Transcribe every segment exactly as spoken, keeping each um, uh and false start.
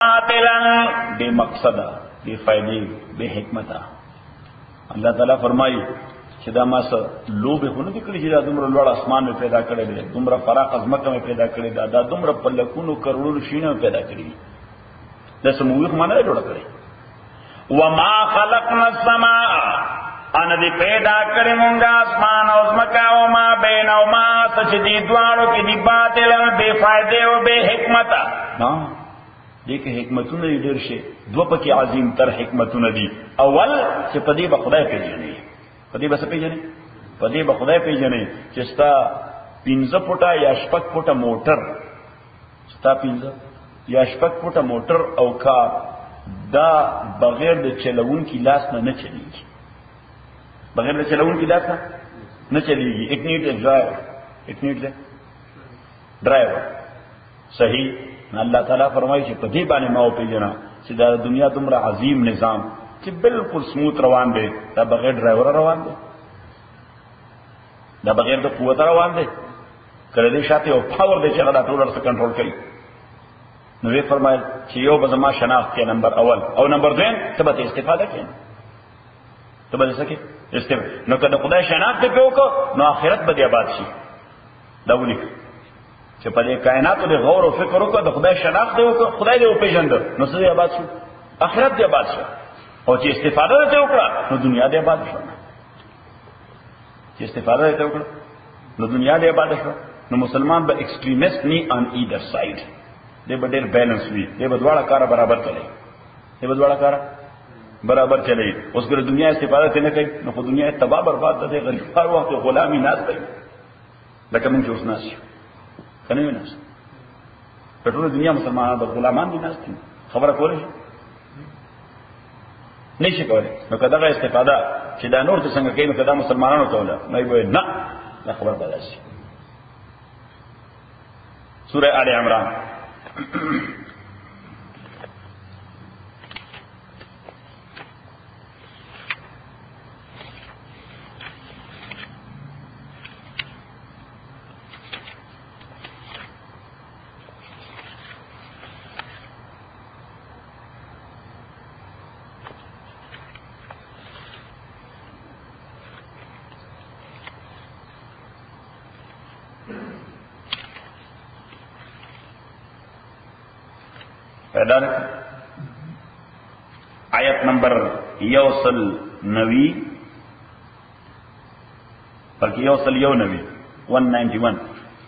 बे मकसदा बे फायदे बे हिकमता। अल्लाह ताला फरमाई چې دا ما سره لوبې خو نه دي کړي چې دا دومره لوړ اسمان مې پیدا کړی دی، دومره فراق ځمکه مې پیدا کړې ده، دا دومره په لکونو کروڑونو شینه مې پیدا کړي دي، دا سموي خو ما نه جوړه کړې. وما خلقنا السماء ان دې پیدا کړې مونږه اسمان او ځمکه او ما بینهما سچ دي دواړو کې دي باطل بے فائدې او بے حکمت. ها دې کې حکمتونه ډېر شي، دوه پکې عظیم تر حکمتونه دي. اول چې په دې به خدای پیژني، په دې به څه پیژنې؟ په دې به خدای پیژنې چې ستا پنځه فوټه یا شپږ فوټه موټر، ستا پنځه یا شپږ فوټه موټر او کار دا بغیر د چلوونکي لاس نه نه چلیږي، بغیر د چلوونکي لاس نه نه چلیږي. ایک نیٹ ڈرائیور ایک نیٹ ڈرائیور صحیح. الله تعالیٰ فرمایي چې په دې باندې ما وپېژنه چې دا دنیا دومره عظیم نظام چې بالکل سموت روان دی، دا بغیر ډرایور روان دی، دا بغیر د قوت روان دی. کله دې شاته یو پاور دی چې هغه دا ټول سره کنټرول کوي. نو یې فرمایل چې یو به زما شناخت کې نمبر اول او نمبر دویم ته به استفاده کوي، ته به څه کوي استفاده. نو کله خدای شناخت په وکړو نو آخرت به دې آباد شي. دا ولیک چې په دې کائناتو د غور او فکر وکړو د خدای شناخت دې وکړو، خدای دې وپېژند، نو څه دې آباد شو؟ آخرت دې آباد شو. او چې استفاده دې وکړه نو دنیا دې آباد شو. چې استفاده دې وکړه نو دنیا دې آباد شو. نو مسلمان به ایکسټریمست نه ان ایدر سایډ، دې به ډېر بیلنس وي، دې به دواړه کار برابر چلے، دې به دواړه کار برابر چلے. اوس ګره دنیا استفاده نه کوي نو خو دنیا تباہ برباد ده، غریب هر وخت غلامی ناز کوي لکه موږ اوس ناز یو کنه وي ناز. په ټول دنیا مسلمانان د غلامان دي ناز دي، خبره کولای نشي کولای. نو کدا غا استفاده چې دا نور څه څنګه کوي نو کدا مسلمانانو کوله نه وي نه دا خبر بدل شي. سورہ آل عمران آیت نمبر یوسل نوی بلکہ یوسل یو نوی ون نائنٹی ون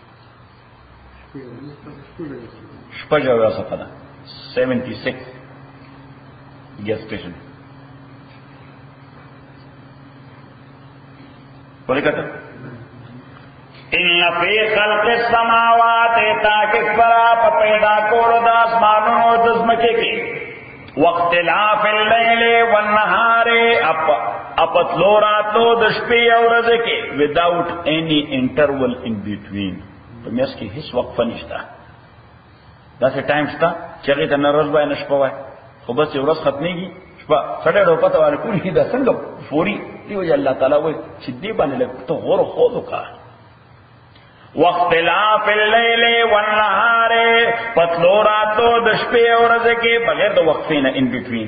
شپجا صفحہ سیونٹی سکس گیس اسٹیشن بولے کہتا ان فی خلق السماوات تاکہ برا پیدا کولو د اسمانونو د ځمکې کې واختلاف الليل والنهار اپ اپتلو راتلو د شپې او ورځې کې without any interval in between، په میاشت کې هیڅ وقفه نشته. داسې ټایم شته چې هغې ته نه ورځ وای نه شپه وای، خو بس یو ورځ ختمېږي شپه سړی ډو پته باندې کوي دا څنګه فوري دی. وایي الله تعالی وایي چې دې باندې لږ ته غور و خوض وکړه. واختلاف الليل والنهار پتلو راتو د شپې او ورځې کې بغیر د وقفې نه ان بټوین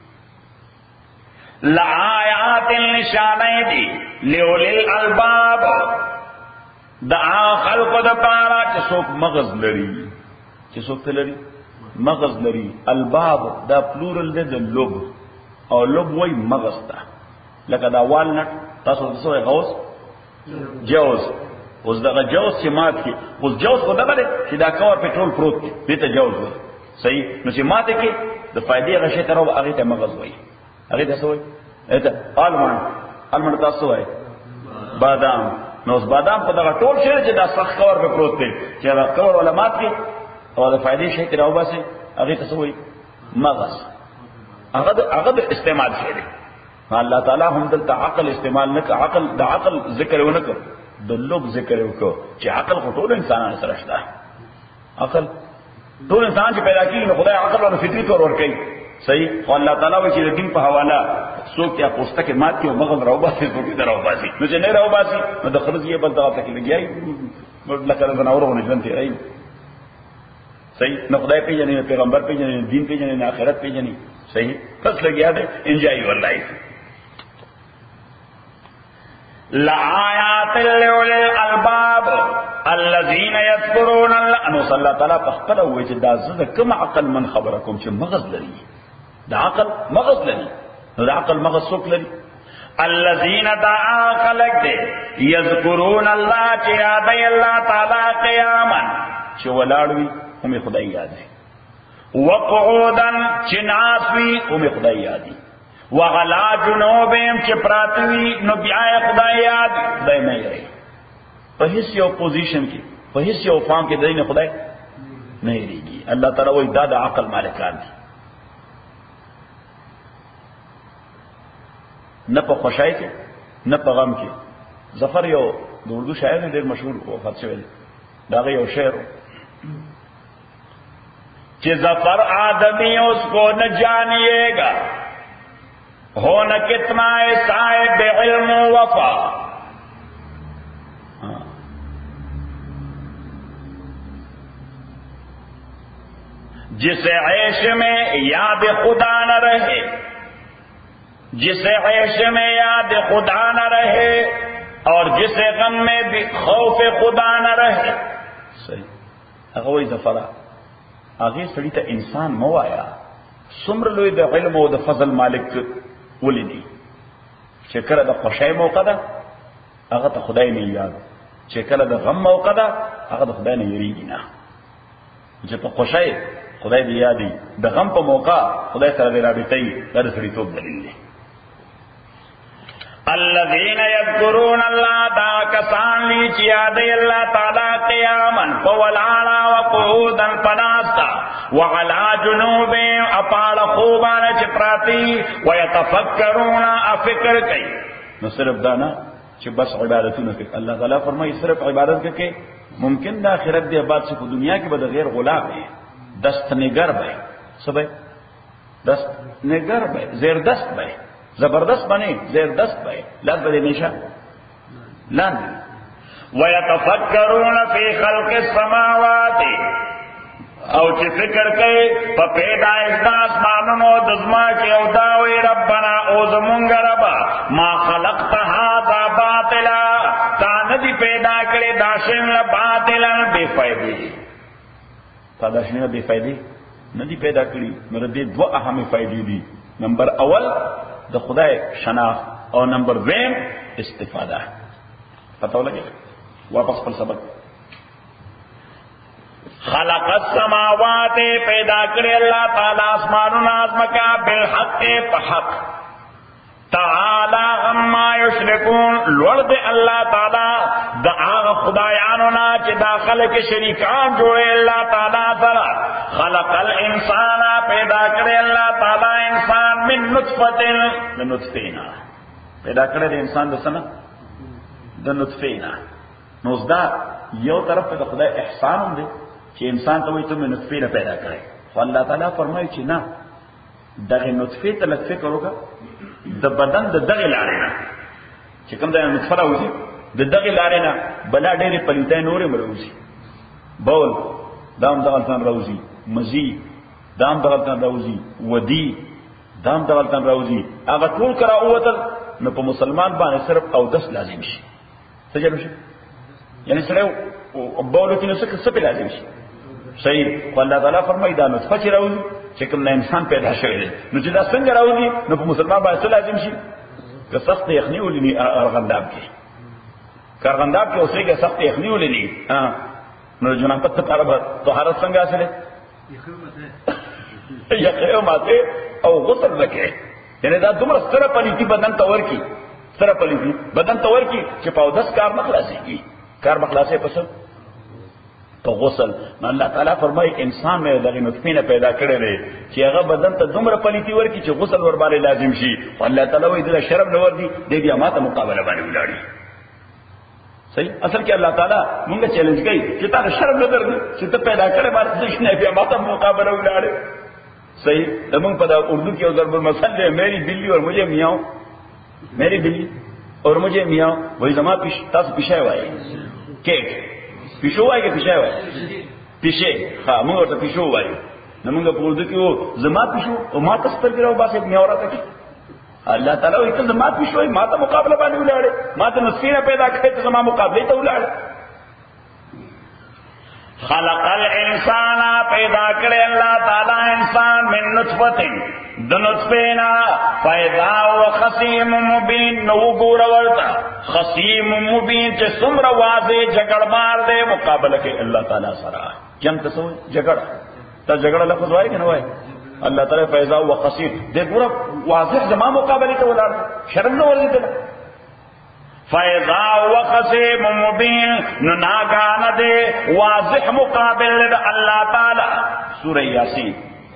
لآیات نشانې دي لأولی الالباب د خلقو د پاره چې څوک مغز لري، چې څوک لري مغز لري. الباب دا پلورل دی د لوب او لوب وای مغز ته، لکه دا والنټ تاسو څه وای غوس جوز. اوس دغه جوز چې مات کی اوس جوز خو دغه چې دا کور پټرول پروت دی دې ته جوز وای صحیح. نو چې ماته کې د فائدې غشې تر او هغه ته مغز وای، هغه ته څه وای؟ اته المن المن تاسو وای بادام. نو اوس بادام په دغه ټول شی چې دا سخت کور په پروت دی چې دا کور علماء کې او د فائدې شي تر او باسي هغه ته څه وای؟ مغز. هغه هغه د استعمال شي دی. الله تعالی هم دلته عقل استعمال نه عقل د عقل ذکر ونه کړ، د لوب ذکر وکړو چې عقل خو ټول انسانانو سره شته. عقل ټول انسان چې پیدا کیږي نو خدای عقل ورته فطري طور ورکړي صحیح. او الله تعالی وایي چې د دین په حواله څوک یا پوسټه کې مات کې او مغز راو باسي څوک یې راو باسي، نو چې نه راو باسي نو د خرج یې بل دغه تکلیف لګیای لکه د زناورو نه ژوند تیرای. صحیح نه خدای پیژنې نه پیغمبر پیژنې نه دین پیژنې نه آخرت پیژنې صحیح بس لګیا دی انجوای یور لایف لآیات لأولی الالباب الذین یذکرون الله انو صلی الله تعالی په خپل وجه دا زده کوم عقل من خبره کوم چې مغز لري دا عقل مغز لري نو دا عقل مغز څوک لري الذین دا خلق دے یذکرون اللہ چی یادی اللہ تعالی قیاما چی ولاڑوی ہمیں خدای یادی وقعودا چی ناسوی ہمیں خدای یادی وغلا جنوبیم چی پراتوی نبیائی خدای یادی خدای نہیں رہی پہ حصی و پوزیشن کی پہ حصی و فام کی دین خدای نہیں رہی گی اللہ تعالی وہی دادا عقل مالکان دی نه په خوشای کې نه په غم کې ظفر یو د اردو شاعر ډېر مشهور وفات شوی دی دا یو شعر چې ظفر آدمی اس کو نہ جانیے گا ہو نہ کتنا صاحب علم و وفا جسے عیش میں یاد خدا نہ رہے جسے عیش میں یاد خدا نہ رہے اور جسے غم میں بھی خوف خدا نہ رہے صحیح هغه وی ظفر هغه سړی ته انسان مو آیا څومره لوی د علم او د فضل مالک ولیدي چې کله د خوشای موقع ده هغه ته خدای نه یاد چې کله د غم موقع ده هغه د خدای نه یریږي نه چې په خوشای خدای دی یادي د غم په موقع خدای سره د رابطې د سړی توپ دلیل دی الذين يذكرون الله دا کسان لی چی یادی اللہ تعالی قیاما فولانا وقعودا پناستا وعلا جنوبیں اپال خوبانا چپراتی ویتفکرون افکر کئی نو صرف دانا چی بس عبادتو نکر اللہ تعالی فرمائی صرف عبادت کرکے ممکن دا آخرت دے بعد سے دنیا کی بدا غیر غلام ہے دست نگر بے سبے دست نگر بے زیر دست بے زبردست بنے زیر دست بے لاد بدے نیشا لان وَيَتَفَكَّرُونَ فِي خَلْقِ السَّمَاوَاتِ او چې فکر کوي په پیدایش د اسمانونو د ځمکې او داوي ربنا او زمونږ ربا ما خلقت هذا باطلا تا نه دي پیدا کړې دا شین باطلا بے فائدې تا دا شین بے فائدې نه دي پیدا کړې نو دې دوه اهمه فائدې دي نمبر اول د خدای شناخت او نمبر دویم استفاده پتہ لګی واپس پر سبق خلق السماوات پیدا کرے اللہ تعالی آسمانوں ازمکا بالحق بحق تعالی عما یشرکون لورد اللہ تعالی دا آغا خدایانونا چی داخل کے شریکان جوڑے اللہ تعالی سرا خلق الانسان پیدا کرے اللہ تعالی انسان من نطفت من نطفینا پیدا کرے دے انسان دا سنا دا نطفینا نوزدہ یو طرف پہ خدای احسان ہوں دے کہ انسان تو وہی تمہیں نطفے نہ پیدا کرے تو اللہ تعالیٰ فرمائے کہ نہ دغه نطفه ته لږ فکر وکړه د بدن د دغه لارې نه چې کوم د نطفه راوځي د دغه لارې نه بلا ډېرې پلیتای نورې مروځي بول دام دغه تن راوځي مزي دام دغه تن راوځي ودی دام دغه تن راوځي هغه ټول کرا اوتل نو په مسلمان باندې صرف او دس لازم شي سجلو شي یعنی سره بولو کې نو څه څه لازم شي صحیح الله تعالی فرمایي دا نطفه چې راوځي چې کوم انسان پیدا شوی دی نو چې دا څنګه راوځي نو په مسلمان باندې لازم شي که سخت یخني ولني ارغنداب کې کارغنداب کې اوسې کې سخت یخني ولني ها نو جنابت ته طلب طهارت څنګه حاصله یخه ماته او غسل وکړي یعنی دا دومره ستره پلیتی بدن تور کی ستره پلیتی بدن تور کی چې په دس کار نه خلاصيږي کار بخلاصه پسند تو غسل نو الله تعالی فرمای انسان مې دغه نطفه نه پیدا کړی دی چې هغه بدن ته دومره پلیتی ورکی چې غسل ور باندې لازم شي الله تعالی وایي دا شرم نه ور دي د دې ماته مقابله باندې ولاړی صحیح اصل کې الله تعالی موږ چیلنج کوي چې تا شرم نه درني چې ته پیدا کړې باندې ځښنه بیا ماته مقابله ولاړی صحیح موږ په اردو کې ضرب المثل ہے میری بلی اور مجھے میاؤں میری بلی اور مجھے میاؤں وہی زما پیش تاسو پیشای وایي کیک پیشو وای کې پیشای وای پیشه ها موږ ورته پیشو وایو نو موږ په اردو کې وو زما پیشو او ما ته سترګې راوباسي مې اورته کې الله تعالی وایي ته زما پیشو ما ته مقابله باندې ولاړې ما ته نسخینه پیدا کړې ته زما مقابله ته ولاړې خلق الانسان پیدا کړی الله تعالی انسان من نطفه د نطفینا پیدا او خصیم مبین نو ګور ورتا خصیم مبین چې څومره واضح جګړمار دی مقابله کې الله تعالی سره کوم تاسو جګړه ته جګړه لفظ وایي کنه وایي الله تعالی پیدا او خصیم دې ګور واضح زما مقابله ته ولاړ شرم نه ولید فیضا وخصیم مبین نو ناگان دے واضح مقابل دے اللہ تعالی سورہ یاسین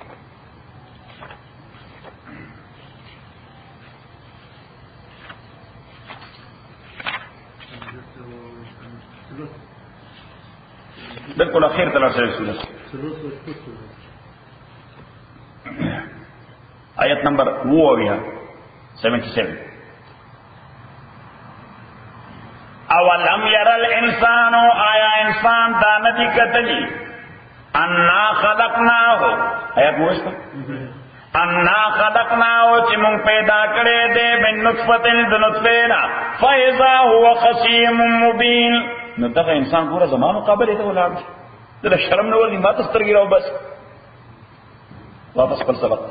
بالکل اخیر طرف سے سورہ آیت نمبر وہ ہو گیا سیونٹی سیون اولم ير الانسان آیا انسان دا ندی کتلی انا خلقناه آیت موشتا انا خلقناه چی من پیدا کرے دے من نطفت دنطفینا فیضا هو خصیم مبین نو دغه انسان پورا زمان مقابل ته ولاړ دل شرم نه ورني ما تسترګي راو بس واپس پر سبق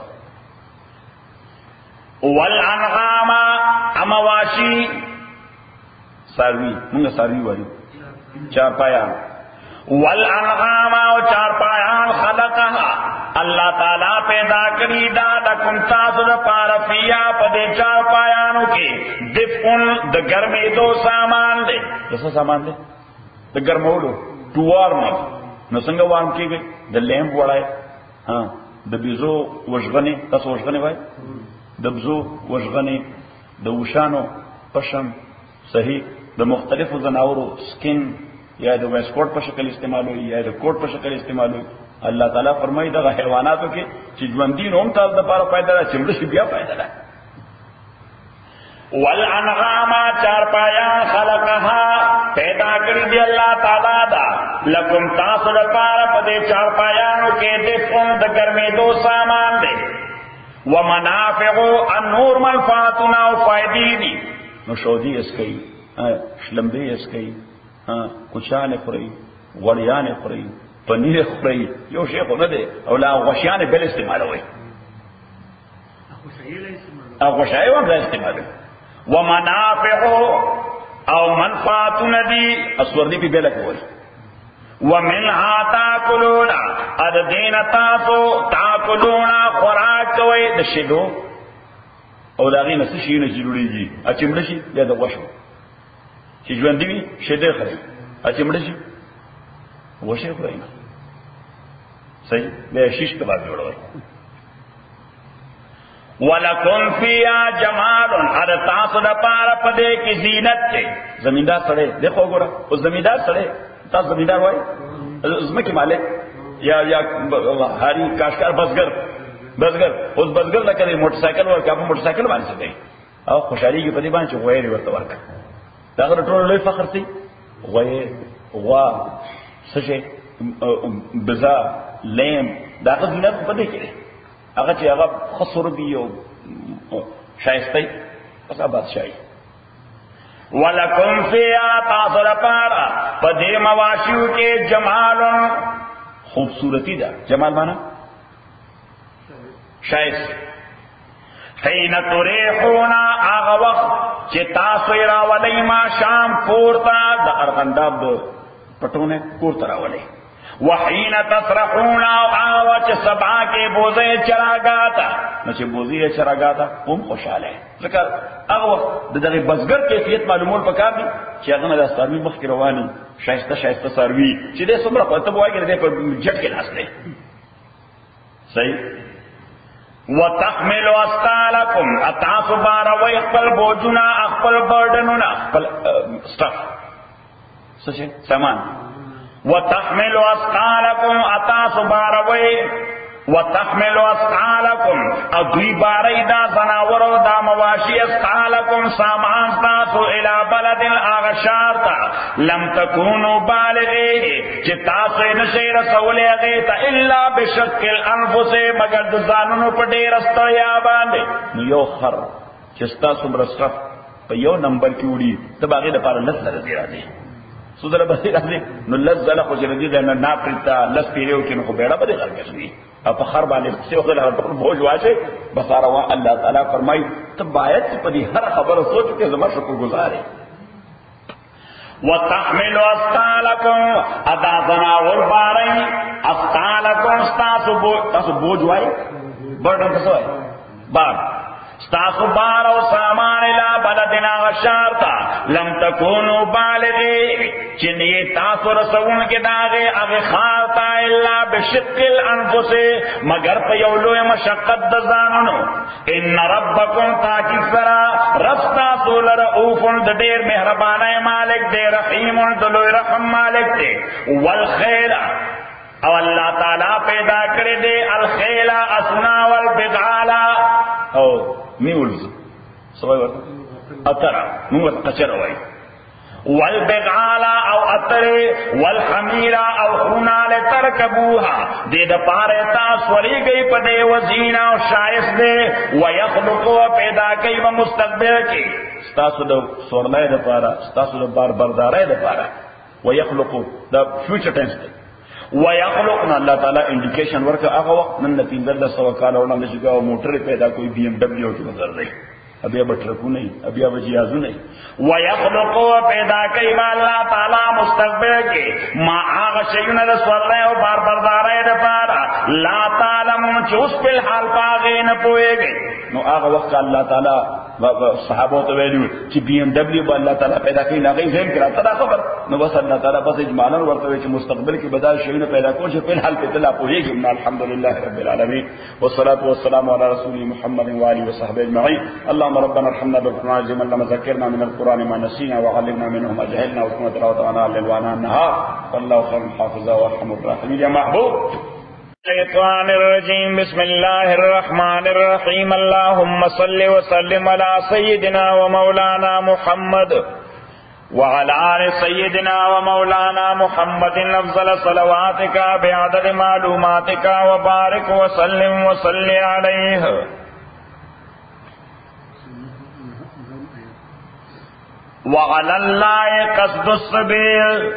والانعام امواشی ساروی مونږه ساروی وایو چار پایان والانعام او چار پایان خلقها الله تعالی پیدا کړی دا د کوم تاسو د پاره فیا په دې چار پایانو کې دفن د ګرمې دو سامان دي څه سامان دي د ګرمولو ټوار نه نو څنګه وام کېږي د لیمپ وړای ها د بيزو وژغنې تاسو وژغنې وای د بزو وژغنې د وشانو پشم صحیح د مختلفو زناورو سکن یا د ویسکوټ په شکل استعمالوي یا د کوټ په شکل استعمالوي الله تعالی فرمایي دغه حیواناتو کې چې ژوندین هم تاسو د لپاره پیدا ده چې مړ شي بیا پیدا ده والانعام چار پایا خلقها پیدا کړی دی الله تعالی دا لکم تاسو لپاره په دې چار پایانو کې د فون د ګرمې دو سامان دي ومنافع النور منفعتنا او فائدې دي نو شودي اس کوي شلمبی اس کوي کوچانه خوري غړیانه خوري پنیر خوري یو شی خو نه دی او لا غشیانه بل استعمالوي او غشای هم استعمالوي ومنافع او منفعت ندی اسوردی په بل کوي ومنها تاكلون اد دین تاسو تاكلون خوراک کوي د شیدو او داغي نس شي نه جوړيږي اچمړ شي یا د غوښو چې ژوند دی شیدې خوري اچمړ شي وشه خوري صحیح به شیش په باندې جوړوي ولکم فیا جمال ار تاسو د پاره پدې کې زینت ته زمیندار سره دیکھو ګوره او زمیندار سره تاسو زمیندار وای زمکه مالک یا یا هاری کاشکار بزګر بزګر اوس بزګر لکه موټر سایکل ورکا په موټر سایکل باندې دی او خوشحالي کې په دې باندې غوړې ورته ورکا دا ټول لوی فخر دی غوې غوا سشه بزا لیم دا غزنه په دې کې هغه چې هغه خسر دی او شایسته پس بادشاہي ولکم فیا تاسو لپاره په دې مواشیو کې جمال خوبصورتی ده جمال معنا شایسته حين تريحون هغه وخت چې تاسو را ولې ما شام پورته د ارغنداب پټونه پورته راولې وحين تسرحون او چې سبا کې بوزه چراغاتا نو چې بوزه چراغاتا هم خوشاله ځکه هغه وخت د دغه بزګر کیفیت معلومول پکار دي چې هغه د ساروي مخ کې رواني شایسته شایسته ساروي چې دې څومره پته وایي چې په جټ کې لاس دی صحیح وتحمل اسقالکم اتاسو باروي خپل بوجنا خپل برډنونه خپل سټاف څه سامان وتحمل اسقالکم اتاسو باروي وتحمل اسقالکم او دوی باری دا زناورو دا واشی اسقالکم سامان تاسو الى بلد اغشارتا لم تکونو بالغی چی تاسو نشی رسولی اغیتا الا بشک الانفس مگر دزانونو پا دیر استریا باندے نو یو خر چستا سمر صف پا یو نمبر کی اوڑی تب آگے دا پارا لس در دیرا دی سو در بسی را دی نو لس زلق و جردی دینا نا پریتا لس پیریو کی نو بیڑا بدی غر کشوی اپا خر بانے سے وقت لگر پر بوجھ واشے بسارا وہاں اللہ تعالیٰ فرمائی تب باید پا دی ہر خبر سوچ کے زمان شکر گزارے وَتَحْمِلُ أَسْقَالَكُمْ ادا زناور بارئی اسقالکم ستاسو بوجھ وائی برڈن کسو ہے بار ستاسو بار و سامان الى بلدنا غشارتا لم تکونو بالغی چنی تاسو رسون کے داغے اغی خارتا الا بشق الانفس مگر پا یولو مشقت دزاننو ان ربکم تاکی سرا رستا سول رعوفن دیر مہربانہ مالک دے رحیمن دلو رحم مالک دے والخیل او اللہ تعالیٰ پیدا کرے دے الخیل اسنا والبغالا او میولز سوائے ورطا اترا نوت قچر ہوئی والبغالا او اترے والحمیرا او خونال ترکبوها دے دا پارے تاسوری گئی پدے وزینا و شائس دے ویخلقو پیدا کئی و مستقبل کی ستاسو دا سورلائے دا پارا ستاسو دا بار بردارے دا پارا ویخلقو دا فیوچر ٹینس دے ویخلقنا اللہ تعالیٰ انڈیکیشن ورکا آگا وقت نن نتیندر دا سوا کالا ورنہ نشکا و موٹر پیدا کوئی بی ایم ڈبلیو کی نظر دے ابھی اب ٹرکو نہیں ابھی اب جیازو نہیں ویخلقو پیدا کئی با اللہ تعالیٰ مستقبل کے ما آغا شیون رسول رہے و بار بردار رہے پارا لا تعلمون چوس پل حال پاگے نہ پوئے گئے نو آغا وقت اللہ تعالیٰ صحابوں تو ویلیو چی بی ایم ڈبلیو با اللہ تعالیٰ پیدا کئی ناغی فہم کرا تدا خبر نو بس اللہ تعالیٰ بس اجمالا ورطوے چی مستقبل کی بدال شیون پیدا کون چی پل حال پہ دلہ پوئے گئے الحمدللہ رب العالمین والصلاة والسلام علی رسول محمد وآلہ وصحبہ اجمعین اللهم ربنا ارحمنا بالقرآن العظيم اللهم ذكرنا من القرآن ما نسينا وعلمنا منه ما جهلنا وكنا تلاوته الليل وآناء النهار والله خير الحافظ وارحم الراحمين يا محبوب الشيطان الرجيم بسم الله الرحمن الرحيم اللهم صل وسلم على سيدنا ومولانا محمد وعلى آل سيدنا ومولانا محمد أفضل صلواتك بعدد معلوماتك وبارك وسلم وصل عليه وعلى الله قصد السبيل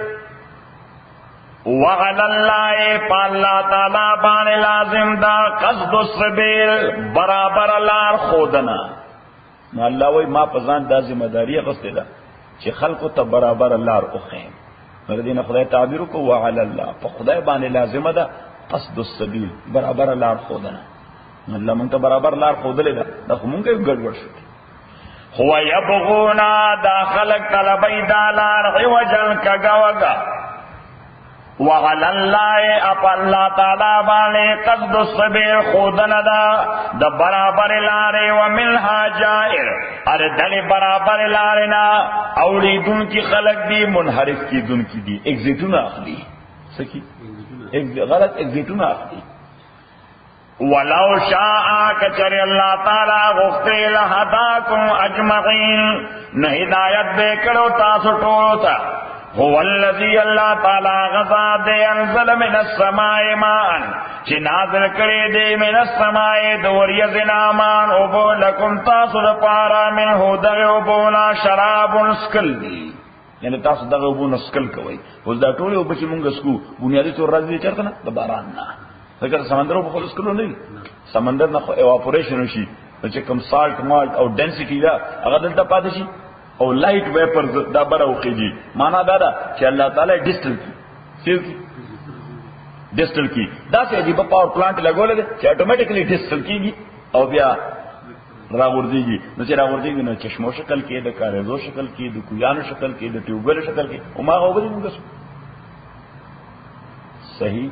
وعلى الله پاللہ تعالی بان لازم دا قصد السبیل برابر لار خودنا نو اللہ وی ما پزان دا ذمہ داری قصد دا چی خلقو تا برابر لار اخیم مردین خدای تعبیرو کو وعلى الله پا خدای بان لازم دا قصد السبیل برابر لار خودنا اللہ منتا برابر لار خود لے دا دا خمون کے گڑوڑ شد هو یبغونا دا خلق طلبی دا لار عوجل کا گوگا وعلى الله اپ اللہ تعالی بانے قصد السبیل خودن دا دا برابر لارے ومنها جائر ارے دل برابر لارنا اولی دن کی خلق دی منحرف کی دن کی دی ایگزیٹون اخلی سکی غلط ایگزیٹون اخلی ولو شاء کچر اللہ تعالی غفتے لہداکم اجمعین نہ ہدایت دے کرو تاسو ٹولتا هو الذي الله تعالی غزا دے انزل من السماء ماء چی نازل کرے دے من السماء دوری زنامان اوبو لکم تاسو پارا من ہو دغی اوبونا شراب سکل دی یعنی تاسو دغی اوبونا سکل کوئی اوز دا ٹولی اوبو چی منگا سکو بنیادی طور رازی چرکنا دا باران نا لیکن سمندر اوبو خود سکلو نہیں سمندر نا خو ایواپوریشن ہوشی چی کم سالٹ مالٹ او ڈینسٹی دا اگر دلتا پاتے شی اور لائٹ ویپر دا برا اخیجی مانا دادا کہ اللہ تعالی ڈسٹل کی سیو کی ڈسٹل کی دا سے عجیبہ پاور پلانٹ لگو لگے کہ آٹومیٹکلی ڈسٹل کی گی اور بیا راوردی گی نو چی راوردی گی نو چشمو شکل کی دا کاریزو شکل کی دا کویانو شکل کی دا ٹیوبویل شکل کی اما غو بدی مونگا سو صحیح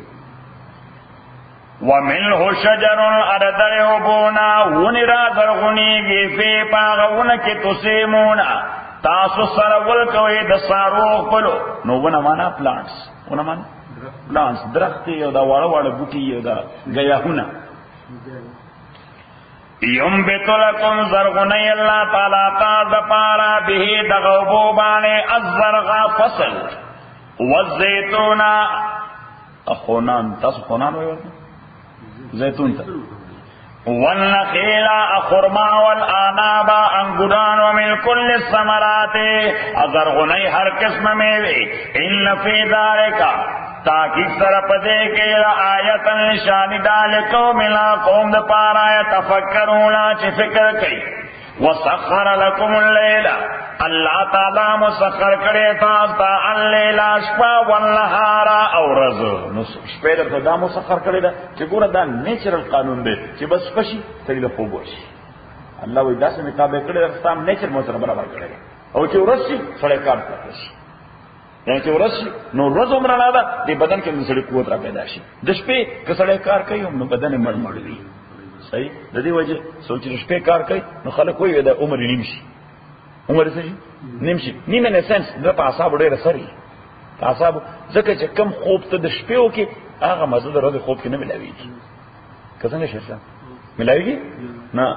وَمِنْهُ شَجَرٌ أَرْدَرِهُ بُونَا وَنِرَا دَرْغُنِيگی فی پاغونکی تُسِیمونا تاسو سرول کوئی دساروغ پلو نو ونا مانا پلانٹس ونا مانا پلانٹس درختی یو دا وارا وارا بوٹی یو دا گیاہونا ينبت لكم زرغنی اللہ تعالی تاز پارا به دغوبو بانے الزرغا فصل والزیتون اخونان تاسو خونان وی ورد زیتون تا والنخیل اخرما والآناب انگران ومن کل الثمرات زرغنی ہر قسم میوے ان فی ذالکا تاکہ سر پدے کے آیت نشانی ڈال قوم لا قوم دا پارا یتفکرون چی فکر کئی وسخر لکم اللیل اللہ تعالی مسخر کرے تاستا اللیل شپا والنہارا او رز نو شپے در دا مسخر کرے دا چی گورا دا نیچرل قانون دے چی بس پشی تری لفو گوشی اللہ وی دا سے مطابق کرے دا ستام نیچر موسر برابر کرے او چی رسی سڑے کار کرشی یعنی چې ورځ نو ورځ عمر نه ده د بدن کې مسړي قوت را پیدا شي د شپې کسړې کار کوي نو بدن مړ مړ وي صحیح د دې وجه سوچ د شپې کار کوي نو خلک وایي دا عمر نیم شي عمر څه نیم شي نیم نه سنس د په اعصاب ډېر سري اعصاب ځکه چې کم خوب ته د شپې وکي هغه مزه د ورځې خوب کې نه ملاويږي کڅنګ شي څه ملاويږي نه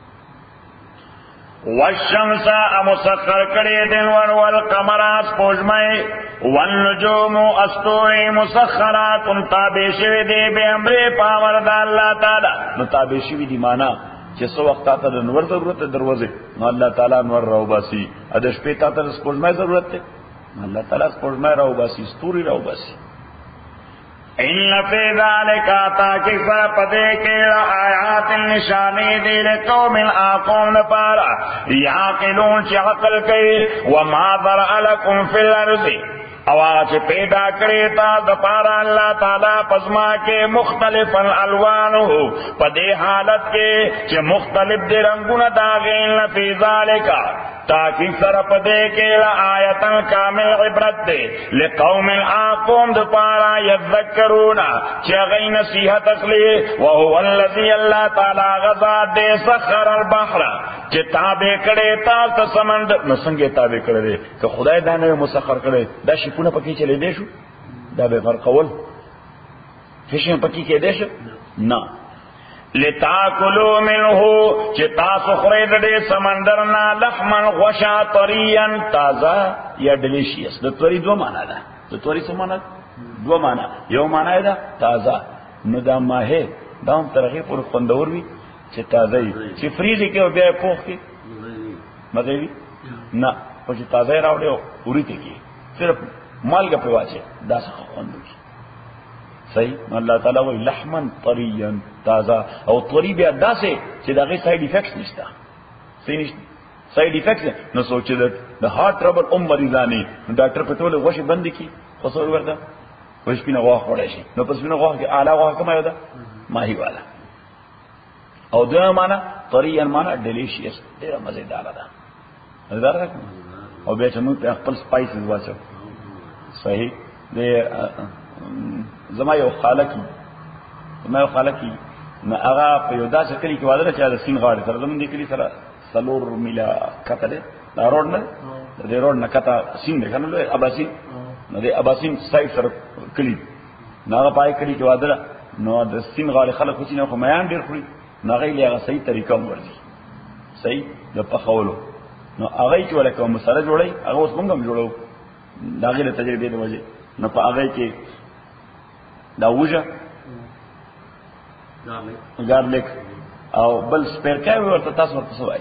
والشمس مسخر کرے دن والقمر سپوږمۍ والنجوم استوري مسخرات تابع شوی دی به امر پاور د الله تعالی نو تابع شوی دی معنا چې څو وخت ته د نور ضرورت دروازه نو الله تعالی نور راو باسي ا د شپې ته د سپوږمۍ ضرورت ده الله تعالی سپوږمۍ راو باسي ستوري راو باسي ان فی ذلک تاکہ سر پدے کے آیات نشانی دی لقوم آقوم پارا یعقلون چی عقل کئی وما ذرأ لکم فی الارض اواز پیدا کرے تا دپارا اللہ تعالی پزما کے مختلف الالوانو پدے حالت کے چی مختلف دی رنگون داغین فی ذالک تاکہ سر پدے کے آیتن کامل عبرت دے لقوم آقوم دپارا یذکرون چی غی نصیحت اخلی وہو اللذی اللہ تعالی غزا دے سخر البحر چی تابع کرے تا سمندر نسنگے تابع کرے دے کہ خدای دانے مسخر کرے دا شکونه پکی چلے دے شو دا بے فرقول فشن پکی کے دے شو نا لتاکلوا منه چی تاسو خرید دے سمندرنا لحمن غشا طرین تازہ یا ڈلیشیس دا توری دو مانا دا دا توری سو مانا دو مانا یو مانا دا تازہ نو دا ماہے دا ہم ترغیب اور خوندور بھی چی تازہ ہی چی فریزی کے بیا پوخ کے مزے بھی نا اور چی تازہ ہی راوڑے ہو اوری تے کی صرف مالگا پہ واچے دا سخا خوندو کی صحیح اللہ تعالیٰ وی لحمن طرین تازہ او طری بیا دا سے چی دا غی سائیڈ ایفیکٹس نشتا صحیح نشتا سائیڈ ایفیکٹس ہے نو سوچے دا ہارٹ ٹربل ام مریضانی نو ڈاکٹر پہ تولے غوش بندی کی خسور وردا وش پینا غواہ خوڑا شی نو پس پینا غواہ کی آلہ غواہ کم آئے دا ماہی والا او دو مانا طرین مانا ڈیلیشیس دیرہ مزیدارا دا مزیدارا دا او بیا چمون پہ اخپل سپائسز واچو صحیح دے زما یو خالقی زما یو خالقی نا اغا پا یو دا سکلی کی وادر چاہ دا سین غاڑی سر زمین دیکلی سر سلور میلا کتا دے دا روڈ نا دے روڈ نا کتا سین دے کنا لو اباسین نا دے اباسین سائٹ سر کلی نا اغا پای کلی کی وادر نا دا سین غاڑی خلق خوشی نا خو میان دیر خوری نا اغای لی اغا صحیح طریقہ مورزی صحیح دا پخولو نا اغای کی والا کم مسالہ جوڑای اغا اس منگم جوڑو دا غیر تجربے دے وجہ نا پا اغای کی دا وجه گارلک او بل سپیرکای ورته تاسو ورته سوای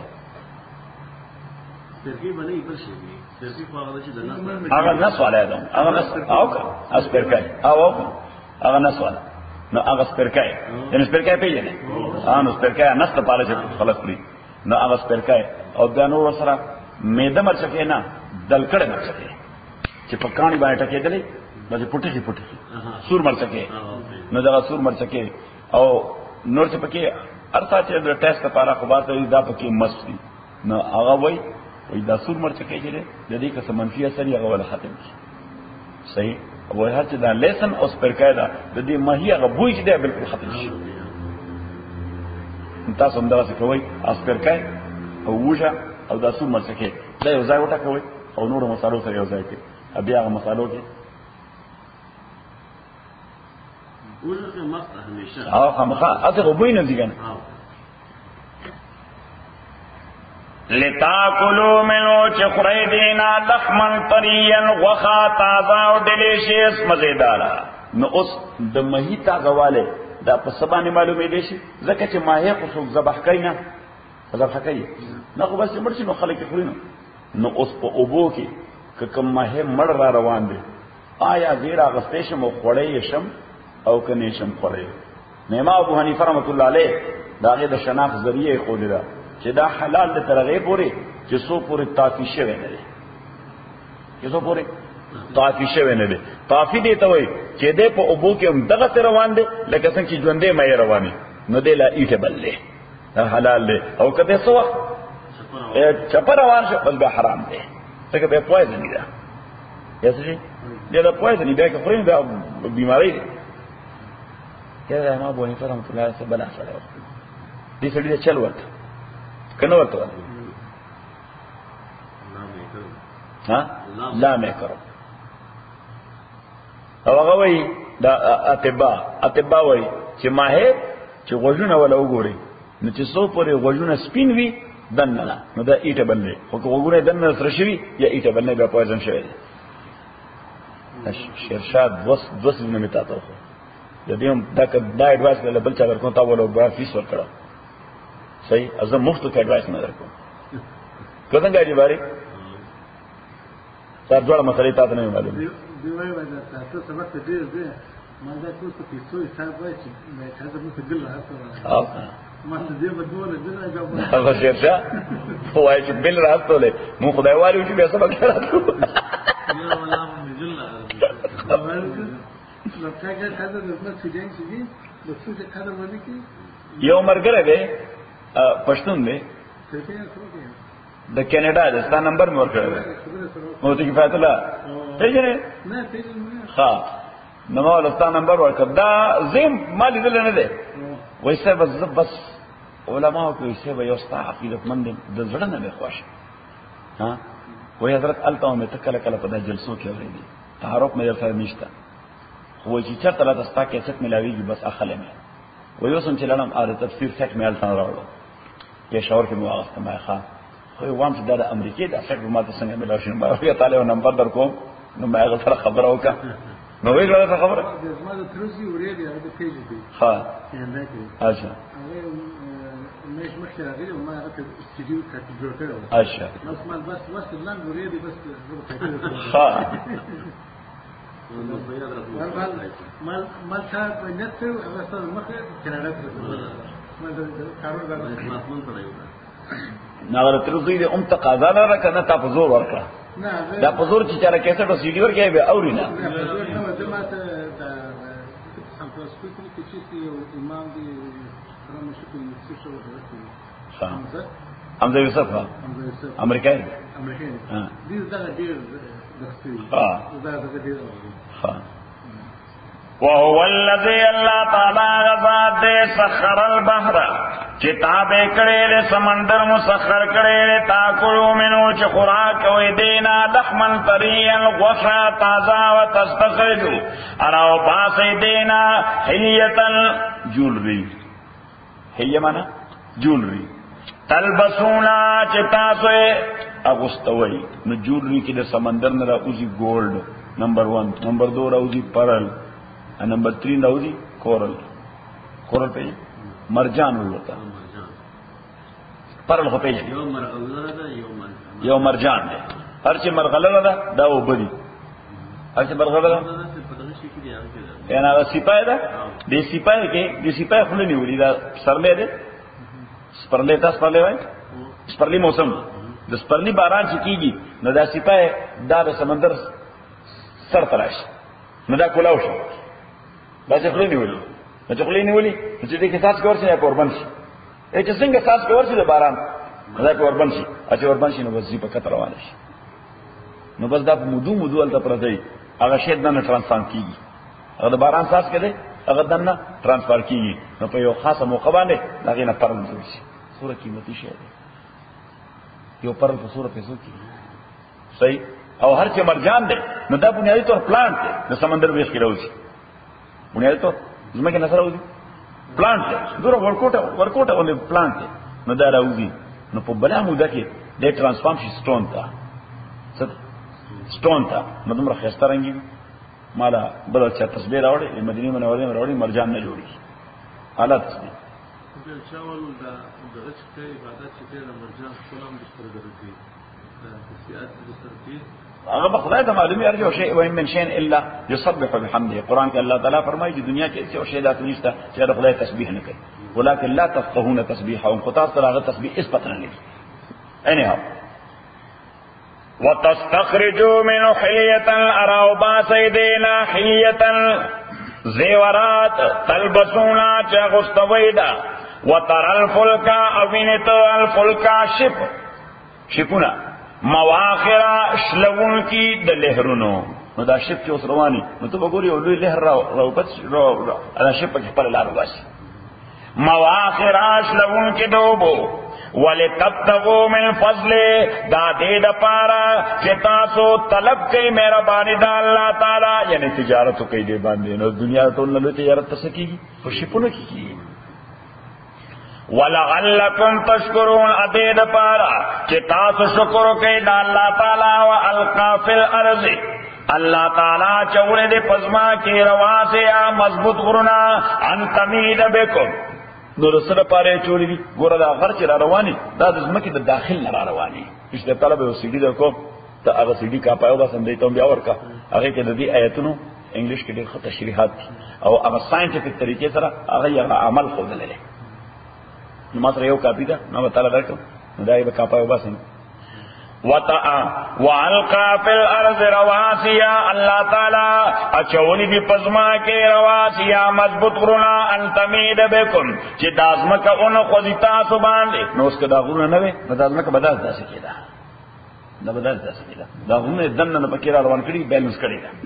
سپیرکای باندې بل شي سپیرکای په هغه چې دنه هغه نس والا ده هغه نس او کا سپیرکای او او هغه نس والا نو هغه سپیرکای یعنی سپیرکای پیژنې ها نو سپیرکای نس ته پاله چې خلاص کړی نو هغه سپیرکای او دا نور سره میده مرچکه نه دلکړه مرچکه چې په کانی باندې ټکېدلې بس پټی کی پټی سور مرچکه نو دا سور مرچکه او نور څه پکې ارتا چې د ټیسټ لپاره خو باندې دا پکې مستی نو هغه وای وای دا سور مرچکه چې د دې که منفي اثر یې هغه ولا ختم شي صحیح او هر چې دا لیسن اوس پر قاعده د دې ماهی هغه بوج دی بالکل ختم شي تاسو هم دا څه کوي اس پر قاعده او وجه او دا سور مرچکه دا یو ځای وټا کوي او نور مصالحو سره یو ځای کې بیا هغه مصالحو کې او خامخا اته غوینه دي کنه لتاکلوا منو چې خورئ دینا لحما طریا غوښه تازه او ډیلیشیس مزیداره. نو اوس د مہی تازه والی دا په څه باندې معلومېدی شي؟ ځکه چې ماهی خو څوک ذبح کوي نه، ذبح کوي نه، خو بس مړ شي نو خلک یې خوري نو. نو اوس په اوبو کې که کوم ماهی مړ را روان دی، آیا زیر اغستی شم او خوړی شم او که نه شم خوړی؟ نو امام ابو حنیفه رحمت الله علیه د هغې د شناخت ذریعه یې ښودې ده چې دا حلال دی تر هغې پورې چې څو پورې طافي شوی نه دی، چې څو پورې طافي شوی نه دی. طافي دی ته وایي چې دی په اوبو کې هم دغسې روان دی لکه څنګه چې ژوندی مایع روانې، نو دی لا ایټیبل دی، دا حلال دی. او که دی څه وخت چپه روان شو بس بیا حرام دی، ځکه بیا پوایزني ده، بیا څه شي بیا دا پوایزني، بیا که خوري نو بیا بیمارۍ دی. یا دا امام ابو حنیفه رحمت الله علیه بله سره وکړي دې سړي ته چل ورته که نه ورته ورته لا مې کرو. او هغه وایي دا اطبا اطبا وایي چې ماهر چې غوږونه ولا وګوري نو چې څو پورې غوږونه سپین وي دننه نه، نو دا ایټبل دی، خو که غوږونه یې دننه سره شوي یا ایټبل نه بیا پوایزن شوی دی. شیرشاه دوه سیزونه مې تا ته وښو د دې هم دا که دا اډوایس له بل چا درکوم تا وله بیا فیس ورکړه صحیح، زه مفتو کې اډوایس نه درکوم. که څنګه عجیب باري دا دواړه مسلې تا ته نه وي معلوم. هغه شیرشاه وایي چې بل راستولی مونږ خدای والي وشو بیا سبق نه راتلو. یو ملګری دی پښتون دی د کینیډا دی، ستا نمبر مې ورکړی دی مفتي کفایت الله پېژنې؟ ښه نو ما ورته ستا نمبر ورکړ. دا زه ما لیدلی نه دی. وایي صاحب زه بس علماو کې وایي صاحب یو ستا عقیدتمند دی د زړه نه مې خوښ ها. وایي حضرت هلته مې ته کله کله په دا جلسو کې اورېدي، تعارف مې در سره نشته، خو وایي چې چېرته راته ستا کیسټ ملاوېږي بس اخلی مې. وایي اوس هم چې لاړم د تفسیر سیټ مې هلته نه راوړو، پېښور کې مې واخېسته. ما ښه خو یې وایم چې دا د امریکې دا سیټ به ما ته څنګه میلاو شي؟ ما وایي تا له یو نمبر در کوم، نو ما هغه سره خبره وکړه. نو وایي کړه څه خبره؟ ښه اچھا اچھا ښه ناغره ترځي دې ام تقاضا نه راکنه تا په زور ورکړه، دا په زور چې چاره کیسه ته سیډي ورکړي به اوري نه. حمزه یوسف امریکایي دی. وهو الذي الله تعالی غزاد سخر البحر چې تابع کړي له سمندر مسخر کړي له تاکلوا منو چې خوراک وي دینا لحمن طريا غوښه تازه او تستخرجوا اراو پاسې دینا حلیتن جولری، هي معنا جولری تلبسونا چې تاسو اغوستوي. نو جولری کې د سمندر نه راوځي ګولډ نمبر ون، نمبر دو راوځي پرل، نمبر تین راوځي کورل. کورل په مرجان وتا پرل خو پیژنې یو مرغلره ده یو مرجان ده. هر چې مرغلره ده دا وبدي، هر چې مرغلره ده یعنی هغه سپای ده. د سپای کې د سپای خو نه نیولې دا سرلې ده، سپرلې تاسو سپرلې وای، سپرلې موسم د سپرلې باران چې کیږي نو دا سپای دا د سمندر سر تراش نو دا کولاو شو، دا چې خلې نیولې نو چې خلې نیولې چې دې کې تاسو ورسې یا قربان شي، اې چې څنګه تاسو ورسې د باران دا په قربان شي، چې قربان شي نو بس په کتر روان شي، نو بس دا په مودو مودو الته پردې هغه شی دنه ترانسفر کیږي، هغه د باران ساس کړي هغه دنه ترانسفر کیږي، نو په یو خاصه موقع باندې هغه نه پرل شي. سوره قیمتي شی ده یو پرل په سوره پیسو کې صحیح. او هر چې مرجان ده نو دا بنیادی طور پلانټ ده د سمندر ویش کې راوځي، بنیادی طور زمکه نه سره راوځي پلانټ ده، دوره ورکوټه ورکوټه ولې پلانټ ده نو دا راوځي. نو په بلا موده کې دې ترانسفارم شي سټون ته سټون ته نو دومره ښایسته رنګي مالا بل چا تسبیح راوړي مدینه منورې راوړي مرجان نه جوړي حالت دي چاول دا دغه چې عبادت چې د مرجان سلام د سترګې هغه بخدای ته معلومي ارجو شی و من شيء الا يسبح بحمده قران کې الله تعالی فرمایي چې دنیا کې څه شی ذات نشته چې د خدای تسبیح نه کوي ولکن لا تفقهون تسبيحهم قطاع هغه تسبیح اس پتن نه anyhow وتستخرجوا من حليه اراوبا سيدنا حليه زیورات تلبسونا چغستویدا وتر الفلك اوینت الفلك شپ شپونا مواخر شلون کی د لهرونو نو دا شپ چې اوس رواني نو ته وګوري او لوی لهر راو راوپت راو دا شپ په خپل لار واسي مواخر شلون کی دوبو ولتبتغوا من فضل دا دې د پاره چې تاسو طلب کوي مهرباني د الله تعالی یعنی تجارت کوي دې باندې نو دنیا ټول نه تجارت تسکیږي خو شپونه کیږي ولعلکم تشکرون ادې د پاره چې تاسو شکر کوي د الله تعالی او القا فی الارض الله تعالی چوره دې پزما کې رواسه مضبوط غرنا ان تمید بكم نو رسره پاره چوری دي ګوره دا غر چې را رواني دا د زمکه د داخل نه را رواني چې طلب او سیډي د کو ته هغه سیډي کا پایو دا سم دی ته بیا ورکا هغه کې د دې آیتونو انګلیش کې ډېر ښه تشریحات او هغه ساينټیفیک طریقې سره هغه یو عمل خو دلته نو ماته یو کاپی دا نو تعالی درکو نو دا یې کا پایو باسن وتا والقا فی الارض رواسیا الله تعالی اچونی دی پزما کې رواسیا مضبوط غرنا ان تمید بكم چې دازمه کا اون خوځتا سو باندې نو اس کې دا غرونه نه وي نو دازمه کا بدل داسې کېدا دا بدل داسې کېدا دا غرونه دنه نه پکې را روان کړي بیلنس کړي دا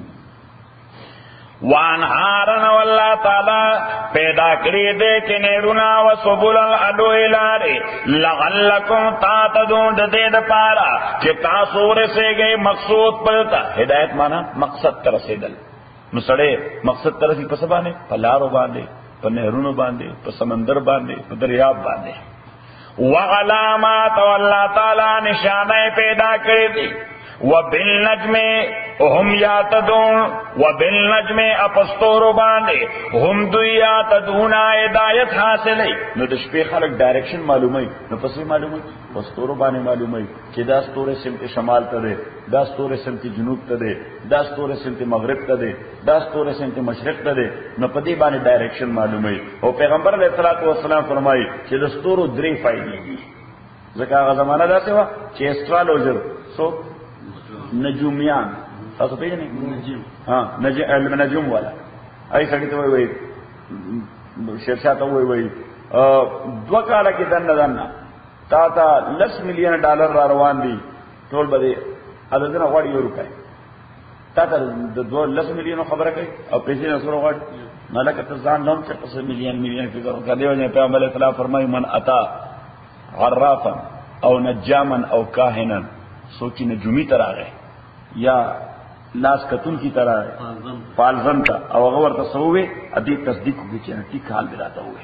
وانهارن والله تعالی پیدا کړی دې چې نهرونا او سبول الادو الاری لعلکم تعتدون د دې د پاره چې تاسو ورسېږئ مقصود پرتا هدایت معنا مقصد تر رسیدل نو سړی مقصد تر رسیدل په سبانه په لارو باندې په نهرونو باندې په سمندر باندې په دریاب باندې وعلامات والله تعالی نشانه پیدا کړی دي وبالنجم هم یاتدون وبالنجم اپستور باندې هم دوی یاتدون ہدایت حاصلې نو د شپې خلک ډایرکشن معلومي نو پسې معلومي پستور باندې معلومي چې دا ستوره سمت شمال ته ده دا ستوره سمت جنوب ته ده دا ستوره سمت مغرب ته ده دا ستوره سمت مشرق ته ده نو په دې باندې ډایرکشن معلومي او پیغمبر علیه الصلاۃ والسلام فرمایي چې د ستورو درې فائدې دي ځکه هغه زمانہ داسې و چې استرالوجر سو نجومیان تاسو پیژنئ نجوم ها نجوم علم نجوم والا ای سړی ته وای وای شیرشاه ته وای وای دوه کاله کې دنه دنه تا تا لس میلیون ډالر را روان دي ټول به عددونه غواړي یو روپۍ تا ته د دوه لس میلیون خبره کوي او پیسې نه سره غواړي نه لکه ته ځان نوم چې پس میلیون میلیون فکر وکړي او نه پیغمبر اسلام فرمایي من اتا عرافا او نجاما او کاهنا سوچ نجومی تراغه یا لاس کتون کی طرح فالزم تا او هغه ورته سووي ادي تصدیق کوي چې ټیک حال براته وي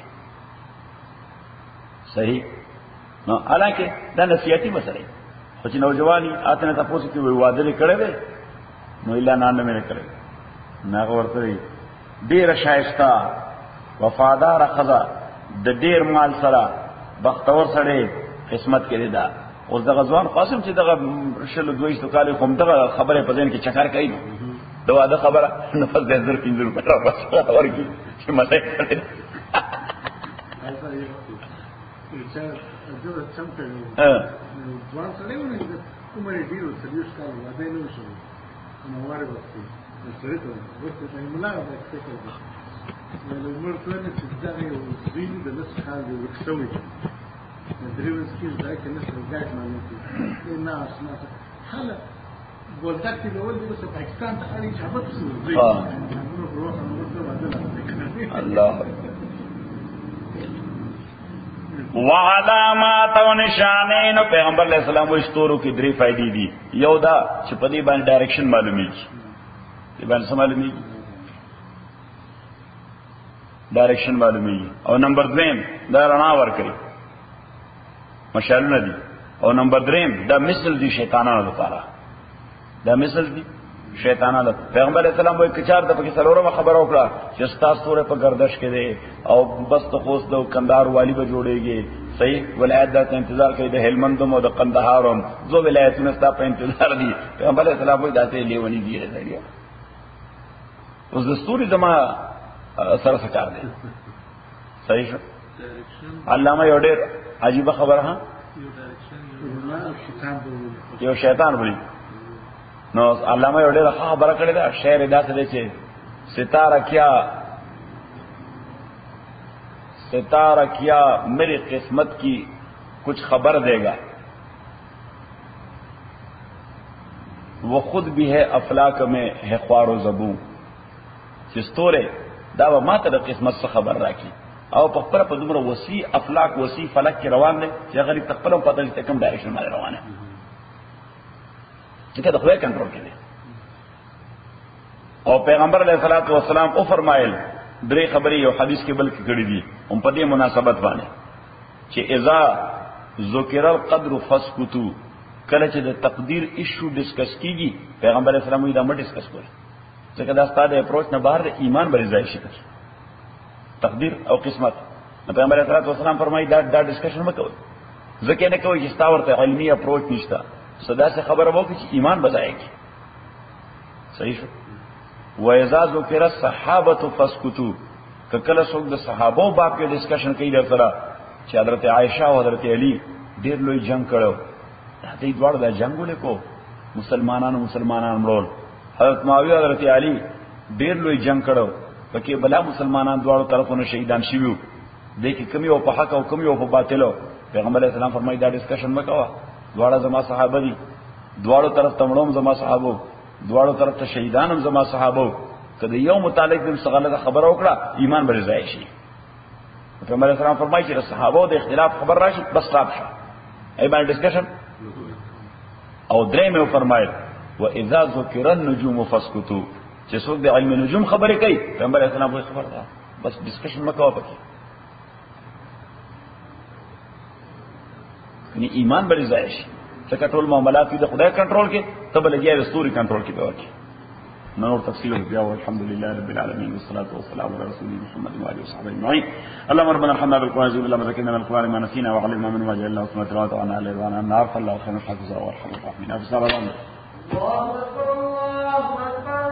صحیح نو حالانکه دا نصیحتي مسله خو چې نوجواني آتنه تاسو کې وی واده کړي وي نو الا نه نه کړي نه ورته ډیر شایسته وفادار خزا د ډیر مال سره بختور سره قسمت کړي دا اوس د غزوان قاسم چې دغه شل دویشت کال کوم دغه خبره په ځین کې چکر کوي دا واده خبره نفس د زر پینځل پټه بس ورکی چې مته کړي ایسا یو چې دا څنګه ها ځوان سره ونه کومه ډیرو سلیوس کار واده نه شو نو واره وختي سره ته وخت ته ملا ده څه کوي نو موږ ټول چې دا یو زین د نس حال دی وکړوي دريوس كيس ذاك الناس رجعت مع الناس الناس حالا بولتك الاول بس باكستان تخلي شعبات السعوديه اه الله وعلامات و نشانین پیغمبر علیہ السلام و اشتورو کی دری فائدی دی یو دا چې په دې باندې ډایرکشن معلومیږي دې باندې معلومیږي ډایرکشن معلومیږي او نمبر دویم دا رڼا ور کوي مشالونه دي او نمبر دریم دا مثل دی شیطانانو لپاره دا مثل دی شیطانانو. پیغمبر علیہ السلام وایي کچار د پکې څلورمه خبره وکړه چې ستا ستوره په گردش کې دی او بس ته خوست د کندهار والی به جوړېږي صحیح ولایت دا انتظار کوي د هلمند او د قندهار هم زو ولایتونه ستا په انتظار دي. پیغمبر علیہ السلام وایي داسې لیونی دی راځي اوس د ستوري زما سره څه کار دی صحیح شو. علامه یو ډېر عجیبه خبره ها یو شیطان وایي نو علامه یو ډېر خبره کړې ده شعر داسې دی چې ستاره کیا ستارہ کیا میری قسمت کی کچھ خبر دے گا وہ خود بھی ہے افلاک میں ہے خوار و زبوں چستورے دا به ماته د قسمت څخه خبر راکړي او په خپل په دومره وسیع افلاک وسیع فلک کې روان دي چې غریب تخپل په پته چې کوم ډایرکشن باندې روانه چې دا خو کنټرول کوي. او پیغمبر علیه الصلاۃ والسلام او فرمایل درې خبرې یو حدیث کې بلکې کړې دي هم په دې مناسبت باندې چې اذا ذکر القدر فسکتو کله چې د تقدیر ایشو ډیسکس کیږي پیغمبر علیه السلام یې دا مټ ډیسکس کوي ځکه دا ستاسو اپروچ نه بهر د ایمان بری ځای شي تقدیر او قسمت. پیغمبر علیه السلام فرمایي دا دا ډیسکشن مکوئ ځکه نه کوي چې تاسو ورته علمي اپروچ نشته صدا سے خبر وو چې ایمان بځایږي صحیح شو. وَإِذَا ذُكِرَ الصَّحَابَةُ فَاسْكُتُوا کله څوک د صحابو باب کې ډیسکشن کوي در سره چې حضرت عائشہ او حضرت علی ډېر لوی جنگ کړو دې دواړو د جنگونه کو مسلمانانو مسلمانانو مړول حضرت معاویه حضرت علی ډېر لوی جنگ کړو پکې بلا مسلمانان دواړو طرفونو شهیدان شویو دې کې کمی او په حق او کمی او په باطل پیغمبر علیہ السلام فرمایي دا ډیسکشن مکوا دواړه زما صحابه دي دواړو طرف تمړوم زما صحابو دواړو طرف ته شهیدان هم زما صحابو کله یو متعلق د غلطه خبره وکړه ایمان بری ځای شي. پیغمبر اسلام فرمایي چې صحابو د اختلاف خبر راشي بس صاحب شه ای باندې ډسکشن. او درې مې فرمایل واذا ذکر النجوم فاسكتوا چې څوک د علم نجوم خبرې کوي پیغمبر اسلام وایي خبر ده بس ډسکشن مکو پکې کني ایمان بری ځای شي څنګه ټول معاملات د خدای کنټرول کې تبه لګیا د ستوري کنټرول کې به وکړي. نور تفصيل بیا والحمد لله رب العالمين والصلاه والسلام على رسول محمد وعلى اله وصحبه اجمعين. اللهم ربنا ارحمنا بالقران العظيم اللهم ذكرنا من القران ما نسينا وعلمنا منه ما جهلنا وسمع تلاوته وعنا عليه وعنا النار فالله خير حافظا وارحم الراحمين. الله اكبر الله اكبر